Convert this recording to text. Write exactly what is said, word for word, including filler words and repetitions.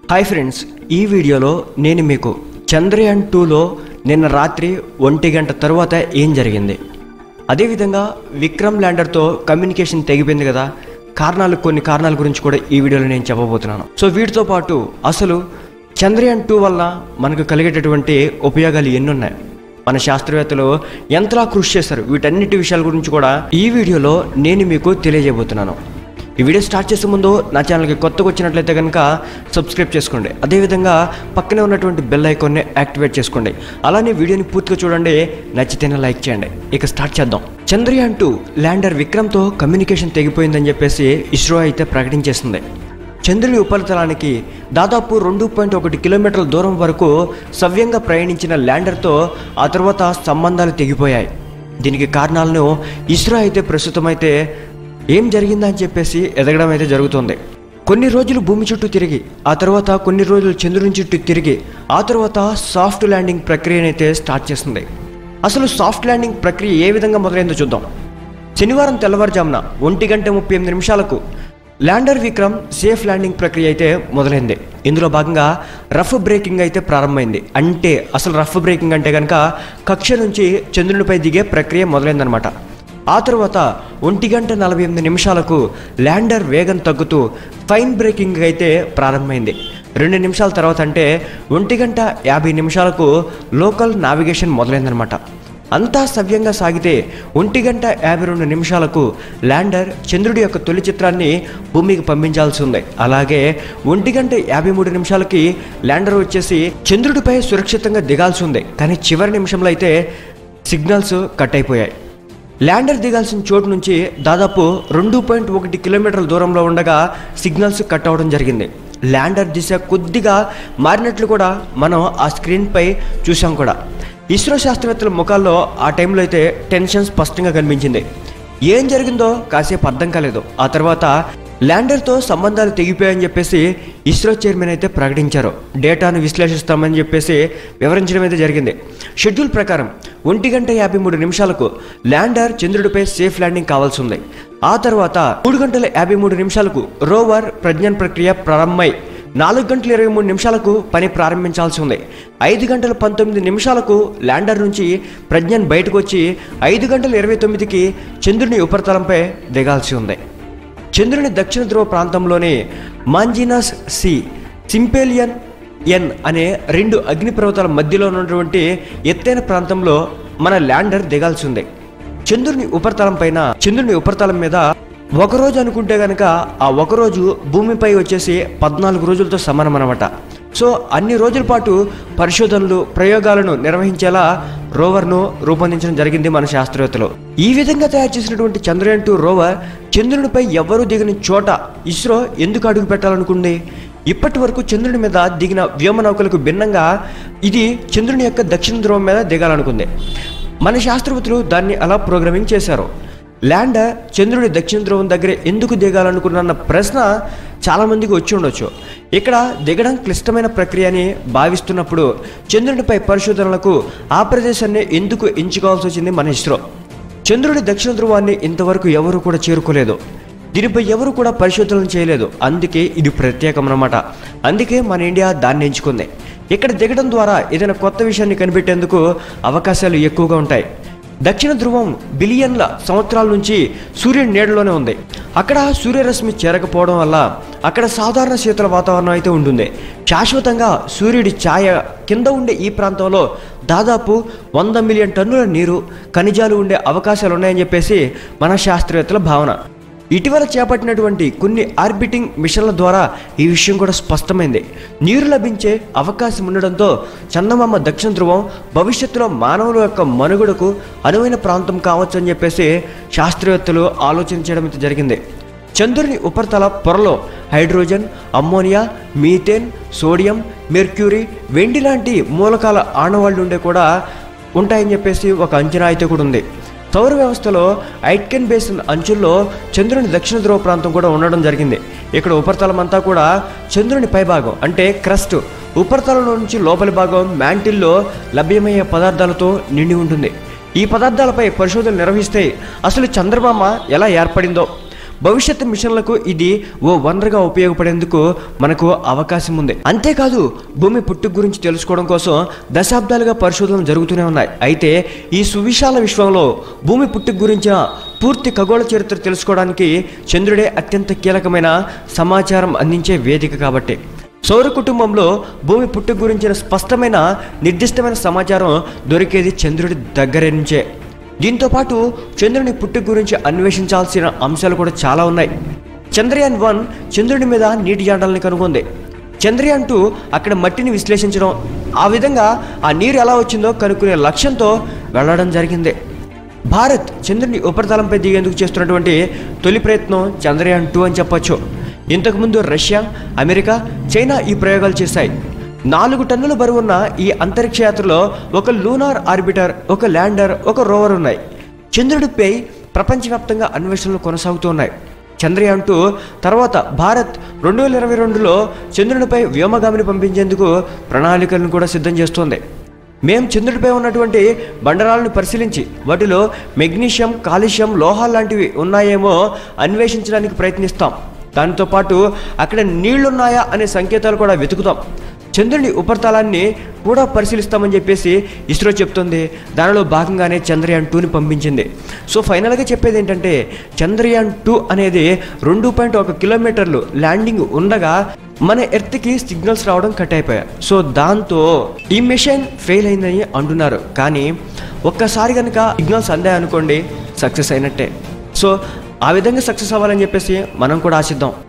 Hi friends, ఈ వీడియోలో నేను మీకు చంద్రయాన్ టూలో నిన్న రాత్రి ఒంటి గంట తర్వాత ఏం జరిగింది, అదేవిధంగా విక్రమ్ ల్యాండర్తో కమ్యూనికేషన్ తెగిపోయింది కదా, కారణాలు కొన్ని కారణాల గురించి కూడా ఈ వీడియోలో నేను చెప్పబోతున్నాను. సో వీటితో పాటు అసలు చంద్రయాన్ టూ వల్ల మనకు కలిగేటటువంటి ఉపయోగాలు ఎన్ని ఉన్నాయి, మన శాస్త్రవేత్తలు ఎంతలా కృషి చేశారు, వీటన్నిటి విషయాల గురించి కూడా ఈ వీడియోలో నేను మీకు తెలియజేయబోతున్నాను. ఈ వీడియో స్టార్ట్ చేసే ముందు నా ఛానల్కి కొత్తగా వచ్చినట్లయితే కనుక సబ్స్క్రైబ్ చేసుకోండి, అదేవిధంగా పక్కనే ఉన్నటువంటి బెల్ ఐకాన్ని యాక్టివేట్ చేసుకోండి. అలానే వీడియోని పూర్తిగా చూడండి, నచ్చితేనే లైక్ చేయండి. ఇక స్టార్ట్ చేద్దాం. చంద్రయాన్ టూ ల్యాండర్ విక్రమ్తో కమ్యూనికేషన్ తెగిపోయిందని చెప్పేసి ఇస్రో అయితే ప్రకటించేసింది. చంద్రుని ఉపరితలానికి దాదాపు రెండు పాయింట్ ఒకటి కిలోమీటర్ల దూరం వరకు సవ్యంగా ప్రయాణించిన ల్యాండర్తో ఆ తర్వాత సంబంధాలు తెగిపోయాయి. దీనికి కారణాలను ఇస్రో అయితే ప్రస్తుతం అయితే ఏం జరిగిందని చెప్పేసి ఎదగడం అయితే జరుగుతుంది. కొన్ని రోజులు భూమి చుట్టూ తిరిగి ఆ తర్వాత కొన్ని రోజులు చంద్రుని చుట్టూ తిరిగి ఆ తర్వాత సాఫ్ట్ ల్యాండింగ్ ప్రక్రియనైతే స్టార్ట్ చేస్తుంది. అసలు సాఫ్ట్ ల్యాండింగ్ ప్రక్రియ ఏ విధంగా మొదలైందో చూద్దాం. శనివారం తెల్లవారుజామున ఒంటి గంట ముప్పై ఎనిమిది నిమిషాలకు ల్యాండర్ విక్రమ్ సేఫ్ ల్యాండింగ్ ప్రక్రియ అయితే మొదలైంది. ఇందులో భాగంగా రఫ్ బ్రేకింగ్ అయితే ప్రారంభమైంది. అంటే అసలు రఫ్ బ్రేకింగ్ అంటే కనుక కక్ష నుంచి చంద్రునిపై దిగే ప్రక్రియ మొదలైందనమాట. ఆ తర్వాత ఒంటి గంట నలభై ఎనిమిది నిమిషాలకు ల్యాండర్ వేగం తగ్గుతూ ఫైన్ బ్రేకింగ్ అయితే ప్రారంభమైంది. రెండు నిమిషాల తర్వాత అంటే ఒంటి గంట యాభై నిమిషాలకు లోకల్ నావిగేషన్ మొదలైందనమాట. అంతా సవ్యంగా సాగితే ఒంటి గంట యాభై రెండు నిమిషాలకు ల్యాండర్ చంద్రుడి యొక్క తొలి చిత్రాన్ని భూమికి పంపించాల్సి ఉంది. అలాగే ఒంటి గంట యాభై మూడు నిమిషాలకి ల్యాండర్ వచ్చేసి చంద్రుడిపై సురక్షితంగా దిగాల్సి ఉంది. కానీ చివరి నిమిషంలో అయితే సిగ్నల్స్ కట్ అయిపోయాయి. ల్యాండర్ దిగాల్సిన చోటు నుంచి దాదాపు రెండు పాయింట్ ఒకటి కిలోమీటర్ల దూరంలో ఉండగా సిగ్నల్స్ కట్ అవ్వడం జరిగింది. ల్యాండర్ దిశ కొద్దిగా మారినట్లు కూడా మనం ఆ స్క్రీన్పై చూసాం కూడా. ఇస్రో శాస్త్రవేత్తల ముఖాల్లో ఆ టైంలో అయితే టెన్షన్ స్పష్టంగా కనిపించింది. ఏం జరిగిందో కాసేపు అర్థం కాలేదు. ఆ తర్వాత ల్యాండర్తో సంబంధాలు తెగిపోయాయని చెప్పేసి ఇస్రో చైర్మన్ అయితే ప్రకటించారు. డేటాను విశ్లేషిస్తామని చెప్పేసి వివరించడం అయితే జరిగింది. షెడ్యూల్ ప్రకారం ఒంటి గంట యాభై మూడు నిమిషాలకు ల్యాండర్ చంద్రుడిపై సేఫ్ ల్యాండింగ్ కావాల్సి ఉంది. ఆ తర్వాత మూడు గంటల యాభై మూడు నిమిషాలకు రోవర్ ప్రజ్ఞాన్ ప్రక్రియ ప్రారంభమై నాలుగు గంటల ఇరవై మూడు నిమిషాలకు పని ప్రారంభించాల్సి ఉంది. ఐదు గంటల పంతొమ్మిది నిమిషాలకు ల్యాండర్ నుంచి ప్రజ్ఞాన్ బయటకు వచ్చి ఐదు గంటల ఇరవై తొమ్మిదికి చంద్రుని ఉపరితలంపై దిగాల్సి ఉంది. చంద్రుని దక్షిణ ధ్రువ ప్రాంతంలోని మాంజినస్ సి సింపేలియన్ ఎన్ అనే రెండు అగ్నిపర్వతాల మధ్యలో ఉన్నటువంటి ఎత్తైన ప్రాంతంలో మన ల్యాండర్ దిగాల్సి ఉంది. చంద్రుని ఉపరితలం పైన చంద్రుని ఉపరితలం మీద ఒకరోజు అనుకుంటే కనుక ఆ ఒకరోజు భూమిపై వచ్చేసి పద్నాలుగు రోజులతో సమానం అన్నమాట. సో అన్ని రోజుల పాటు పరిశోధనలు ప్రయోగాలను నిర్వహించేలా రోవర్ను రూపొందించడం జరిగింది మన శాస్త్రవేత్తలు. ఈ విధంగా తయారు చేసినటువంటి చంద్రయాన్ టూ రోవర్ చంద్రునిపై ఎవ్వరూ దిగిన చోట ఇస్రో ఎందుకు అడుగు పెట్టాలనుకుంది? ఇప్పటి వరకు చంద్రుని మీద దిగిన వ్యోమనౌకలకు భిన్నంగా ఇది చంద్రుని యొక్క దక్షిణ ధ్రువం మీద దిగాలనుకుంది. మన శాస్త్రవేత్తలు దాన్ని అలా ప్రోగ్రామింగ్ చేశారు. ల్యాండర్ చంద్రుడి దక్షిణ ధ్రువం దగ్గర ఎందుకు దిగాలనుకున్న ప్రశ్న చాలామందికి వచ్చి ఉండొచ్చు. ఇక్కడ దిగడం క్లిష్టమైన ప్రక్రియ అని భావిస్తున్నప్పుడు చంద్రుడిపై పరిశోధనలకు ఆ ప్రదేశాన్ని ఎందుకు ఎంచుకోవాల్సి వచ్చింది మన ఇస్రో? చంద్రుడి దక్షిణ ధ్రువాన్ని ఇంతవరకు ఎవరు కూడా చేరుకోలేదు, దీనిపై ఎవరు కూడా పరిశోధనలు చేయలేదు. అందుకే ఇది ప్రత్యేకం అన్నమాట. అందుకే మన ఇండియా దాన్ని ఎంచుకుంది. ఇక్కడ దిగడం ద్వారా ఏదైనా కొత్త విషయాన్ని కనిపెట్టేందుకు అవకాశాలు ఎక్కువగా ఉంటాయి. దక్షిణ ధ్రువం బిలియన్ల సంవత్సరాల నుంచి సూర్యుడి నీడలోనే ఉంది. అక్కడ సూర్యరశ్మి చేరకపోవడం వల్ల అక్కడ సాధారణ శీతల వాతావరణం అయితే ఉంటుంది. శాశ్వతంగా సూర్యుడి ఛాయ కింద ఉండే ఈ ప్రాంతంలో దాదాపు వంద మిలియన్ టన్నుల నీరు ఖనిజాలు ఉండే అవకాశాలు ఉన్నాయని చెప్పేసి మన శాస్త్రవేత్తల భావన. ఇటీవల చేపట్టినటువంటి కొన్ని ఆర్బిటింగ్ మిషన్ల ద్వారా ఈ విషయం కూడా స్పష్టమైంది. నీరు లభించే అవకాశం ఉండడంతో చందమామ దక్షిణ ధ్రువం భవిష్యత్తులో మానవుల యొక్క మనుగడకు అనువైన ప్రాంతం కావచ్చు అని చెప్పేసి శాస్త్రవేత్తలు ఆలోచించడం జరిగింది. చంద్రుని ఉపరితల పొరలో hydrogen, ammonia, methane, sodium, mercury, వెండి లాంటి మూలకాల ఆనవాళ్లు ఉండే కూడా ఉంటాయని చెప్పేసి ఒక అంచనా అయితే కూడా ఉంది. సౌర వ్యవస్థలో ఐట్కెన్ బేసిన్ అంచుల్లో చంద్రుని దక్షిణ ధ్రువ ప్రాంతం కూడా ఉండడం జరిగింది. ఇక్కడ ఉపరితలం అంతా కూడా చంద్రుని పైభాగం అంటే క్రస్ట్, ఉపరితలంలో నుంచి లోపలి భాగం మ్యాంటిల్లో లభ్యమయ్యే పదార్థాలతో నిండి ఉంటుంది. ఈ పదార్థాలపై పరిశోధనలు నిర్వహిస్తే అసలు చంద్రమామ ఎలా ఏర్పడిందో, భవిష్యత్తు మిషన్లకు ఇది ఓ వనరుగా ఉపయోగపడేందుకు మనకు అవకాశం ఉంది. అంతేకాదు భూమి పుట్టుక గురించి తెలుసుకోవడం కోసం దశాబ్దాలుగా పరిశోధనలు జరుగుతూనే ఉన్నాయి. అయితే ఈ సువిశాల విశ్వంలో భూమి పుట్టుక గురించిన పూర్తి ఖగోళ చరిత్ర తెలుసుకోవడానికి చంద్రుడే అత్యంత కీలకమైన సమాచారం అందించే వేదిక కాబట్టి సౌర కుటుంబంలో భూమి పుట్టుక గురించిన స్పష్టమైన నిర్దిష్టమైన సమాచారం దొరికేది చంద్రుడి దగ్గర నుంచే. దీంతోపాటు చంద్రుని పుట్టుక గురించి అన్వేషించాల్సిన అంశాలు కూడా చాలా ఉన్నాయి. చంద్రయాన్ వన్ చంద్రుడి మీద నీటి జాడల్ని కనుగొంది. చంద్రయాన్ టూ అక్కడ మట్టిని విశ్లేషించడం, ఆ విధంగా ఆ నీరు ఎలా వచ్చిందో కనుక్కునే లక్ష్యంతో వెళ్ళడం జరిగింది. భారత్ చంద్రుని ఉపరితలంపై దిగేందుకు చేస్తున్నటువంటి తొలి ప్రయత్నం చంద్రయాన్ టూ అని చెప్పొచ్చు. ఇంతకుముందు రష్యా, అమెరికా, చైనా ఈ ప్రయోగాలు చేశాయి. నాలుగు టన్నుల బరువున్న ఈ అంతరిక్ష యాత్రలో ఒక లూనార్ ఆర్బిటర్, ఒక ల్యాండర్, ఒక రోవర్ ఉన్నాయి. చంద్రుడిపై ప్రపంచవ్యాప్తంగా అన్వేషణలు కొనసాగుతూ ఉన్నాయి. చంద్రయాన్ టూ తర్వాత భారత్ రెండు వేల ఇరవై రెండులో చంద్రునిపై వ్యోమగామిని పంపించేందుకు ప్రణాళికలను కూడా సిద్ధం చేస్తోంది. మేము చంద్రుడిపై ఉన్నటువంటి బండరాలను పరిశీలించి వాటిలో మెగ్నీషియం, కాల్షియం, లోహాలు లాంటివి ఉన్నాయేమో అన్వేషించడానికి ప్రయత్నిస్తాం. దానితో పాటు అక్కడ నీళ్లున్నాయా అనే సంకేతాలు కూడా వెతుకుతాం. చంద్రుని ఉపరితలాన్ని కూడా పరిశీలిస్తామని చెప్పేసి ఇస్రో చెప్తుంది. దానిలో భాగంగానే చంద్రయాన్ టూని పంపించింది. సో ఫైనల్గా చెప్పేది ఏంటంటే చంద్రయాన్ టూ అనేది రెండు పాయింట్ ఒక కిలోమీటర్లు ల్యాండింగ్ ఉండగా మన ఎర్త్కి సిగ్నల్స్ రావడం కట్ అయిపోయాయి. సో దాంతో ఈ మిషన్ ఫెయిల్ అయిందని అంటున్నారు. కానీ ఒక్కసారి కనుక సిగ్నల్స్ అందాయనుకోండి సక్సెస్ అయినట్టే. సో ఆ విధంగా సక్సెస్ అవ్వాలని చెప్పేసి మనం కూడా ఆశిద్దాం.